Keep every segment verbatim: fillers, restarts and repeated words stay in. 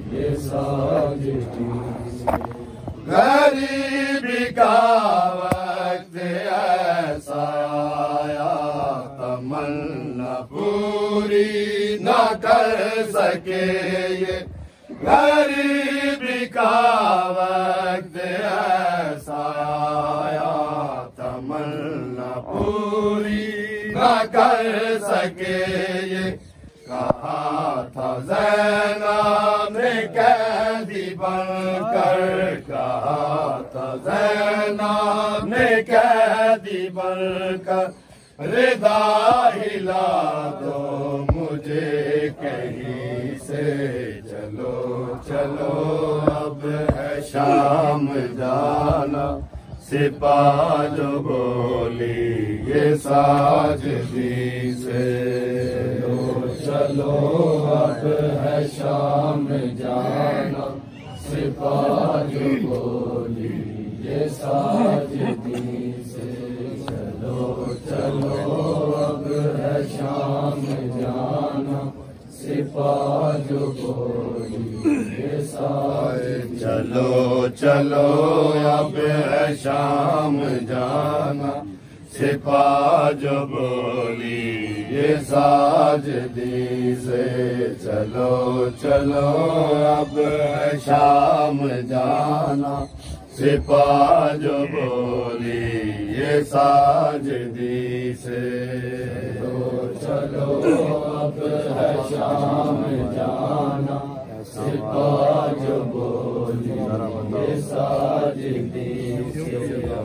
ये साजदी से। गरीबी का वक्त ऐसा आया, तमन्ना पूरी न कर सके ये। गरीबी का वक्त ऐसा आया, तमन्ना पूरी न कर सके ये। कहा था ज़ैनब ने कैदी बनकर, कहा था ज़ैनब ने कैदी बनकर, रिदा हिला दो मुझे कहीं से। चलो चलो अब है शाम जाना, सिपाह जो बोली ये साजदी से। चलो अब है शाम जाना, सिपाह जो बोली ये साजदी से। चलो चलो अब है शाम जाना, सिपाह जो बोली ये साजदी। चलो चलो अब है शाम जाना, सिपाह जो बोली ये साजदी से। चलो चलो अब है शाम जाना, सिपाह जो बोली ये साजदी से। चलो चलो अब है शाम जाना, सिपाह जो बोली ये साजदी से।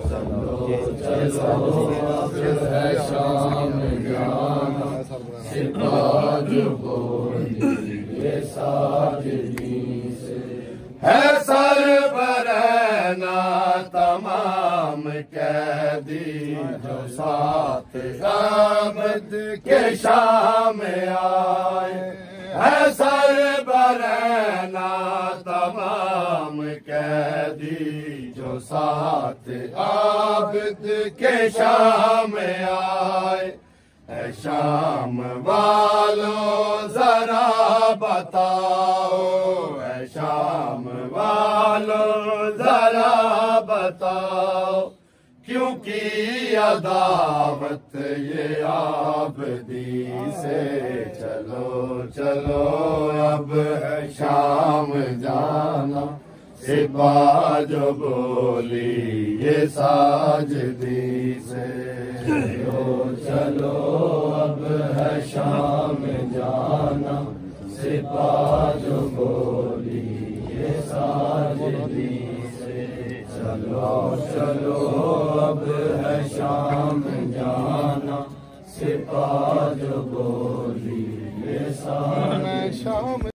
चलो अब है शाम जाना, सिपाह जो बोली ये साजदी से। है सरबरहना तमाम कैदी, जो साथ अब्द के शाम आए। है सरबरहना तमाम कैदी, जो साथ आबिद के शाम आए। है शाम वालों जरा बताओ, है शाम वालों जरा बताओ, क्योंकि अदावत ये आबदी से। चलो चलो अब है शाम जाना, सिपाह जो बोली ये साजदी से। चलो चलो अब है शाम जाना, सिपाह जो बोली ये साजदी से। चलो चलो अब है शाम जाना, सिपाह जो बोली ये साजदी।